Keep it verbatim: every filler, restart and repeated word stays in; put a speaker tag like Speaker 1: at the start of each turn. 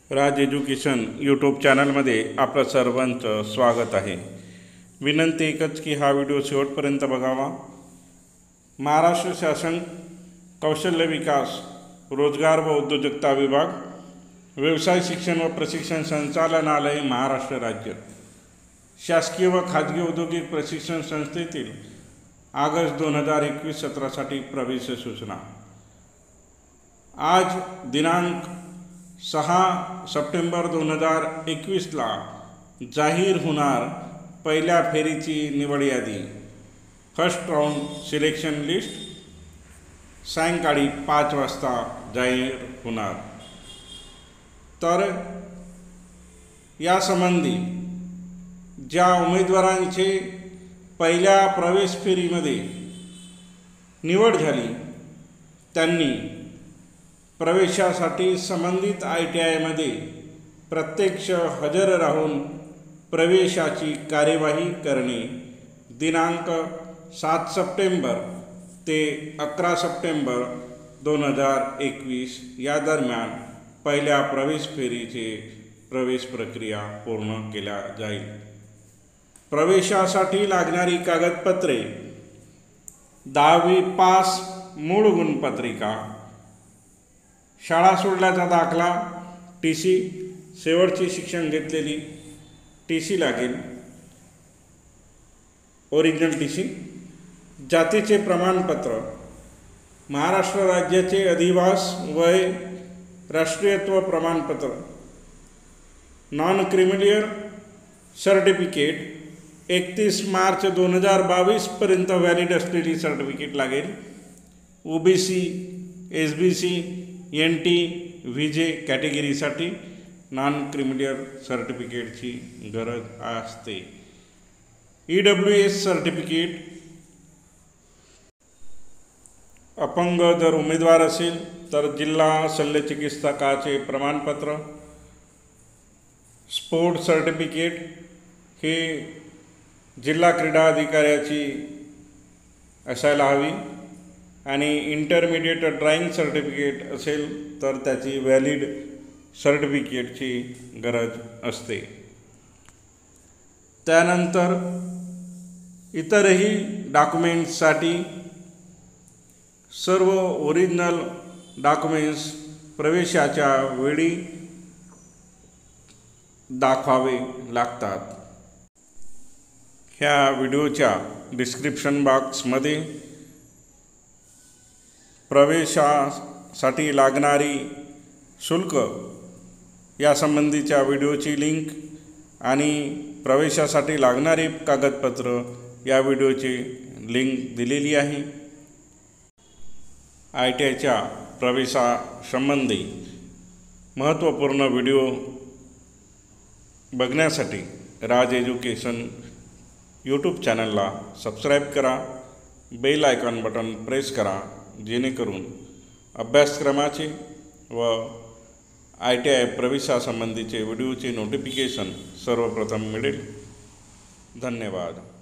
Speaker 1: राज education YouTube चॅनलमध्ये आपलं सर्वांचं स्वागत आहे। विनंती एकच की हा व्हिडिओ शेवटपर्यंत बघावा। महाराष्ट्र शासन कौशल्य विकास, रोजगार व उद्योजकता विभाग, व्यवसाय शिक्षण व प्रशिक्षण संचालनालय, महाराष्ट्र राज्य शासकीय व खाजगी औद्योगिक प्रशिक्षण संस्थेतील ऑगस्ट दोन हजार एकवीस सत्रासाठी प्रवेश सूचना आज दिनांक सहा सप्टेंबर दोन हजार एकवीसला जाहीर होणार। पहिल्या फेरीची निवड यादी, फर्स्ट राऊंड सिलेक्शन लिस्ट सायंकाळी पाच वाजता जाहीर होणार। तर यासंबंधी ज्या उमेदवारांची पहिल्या प्रवेश फेरीमध्ये निवड झाली त्यांनी प्रवेशासाठी संबंधित आय टी आयमध्ये प्रत्यक्ष हजर राहून प्रवेशाची कार्यवाही करणे। दिनांक सात सप्टेंबर ते अकरा सप्टेंबर दोन हजार एकवीस या दरम्यान पहिल्या प्रवेश फेरीचे प्रवेश प्रक्रिया पूर्ण केल्या जाईल। प्रवेशासाठी लागणारी कागदपत्रे, दहावी पास मूळ गुणपत्रिका, शाळा सोडल्याचा दाखला, टी सी, शेवटचे शिक्षण घेतलेली टी सी लागेल, ओरिजिनल टी सी, जातीचे प्रमाणपत्र, महाराष्ट्र राज्याचे अधिवास वय, राष्ट्रीयत्व प्रमाणपत्र, नॉन क्रिमिलियर सर्टिफिकेट, एकतीस मार्च दोन हजार बावीसपर्यंत व्हॅलिड असलेली सर्टिफिकेट लागेल। O B C, S B C, N T, V J कॅटेगरीसाठी नॉन क्रिमिलियर सर्टिफिकेटची गरज असते। ई डब्ल्यू एस सर्टिफिकेट, अपंग जर उमेदवार असेल तर जिल्हा शल्यचिकित्सकाचे प्रमाणपत्र, स्पोर्ट सर्टिफिकेट हे जिल्हा क्रीडा अधिकाऱ्याची असायला हवी आणि इंटरमिडिएट ड्राइंग सर्टिफिकेट असेल तर त्याची व्हॅलिड सर्टिफिकेटची गरज असते। त्यानंतर इतरही डॉक्युमेंट्ससाठी सर्व ओरिजिनल डॉक्युमेंट्स प्रवेशाच्या वेळी दाखवावे लागतात। ह्या व्हिडिओच्या डिस्क्रिप्शन बॉक्समध्ये प्रवेशासाठी लागणारी शुल्क यासंबंधीच्या व्हिडिओची लिंक आणि प्रवेशासाठी लागणारी कागदपत्र या व्हिडिओची लिंक दिलेली आहे। आय टी आयच्या प्रवेशासंबंधी महत्त्वपूर्ण व्हिडिओ बघण्यासाठी राज एज्युकेशन यूट्यूब चॅनलला सबस्क्राईब करा, बेल आयकॉन बटन प्रेस करा, जेणेकरून अभ्यासक्रमाचे व आय टी आय प्रवेशासंबंधीचे व्हिडिओचे नोटिफिकेशन सर्वप्रथम मिळेल। धन्यवाद।